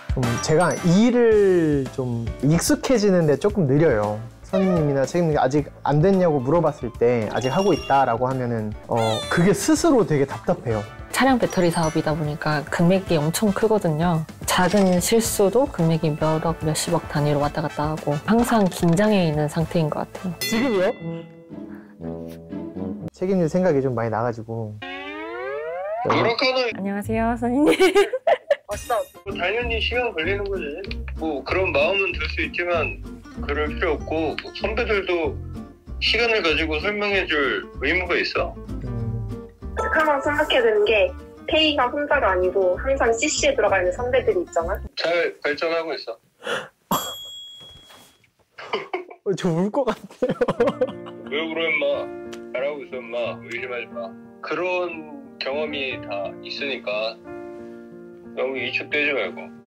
좀 제가 일을 좀 익숙해지는데 조금 느려요. 선임님이나 책임님이 아직 안 됐냐고 물어봤을 때 아직 하고 있다라고 하면은 그게 스스로 되게 답답해요. 차량 배터리 사업이다 보니까 금액이 엄청 크거든요. 작은 실수도 금액이 몇억, 몇십억 단위로 왔다 갔다 하고 항상 긴장해 있는 상태인 것 같아요. 지금요? 책임질 생각이 좀 많이 나가지고. 노력하는 안녕하세요, 선생님. 왔어. 당연히 시간 걸리는 거지. 뭐 그런 마음은 들 수 있지만 그럴 필요 없고 선배들도 시간을 가지고 설명해줄 의무가 있어. 항상 생각해야 되는 게 K가 혼자가 아니고 항상 CC에 들어가 있는 선배들이 있잖아. 잘 발전하고 있어. 저 울 것 같아요. 왜 울어 임마. 잘하고 있어 임마. 의심하지 마. 그런 경험이 다 있으니까 너무 위축되지 말고.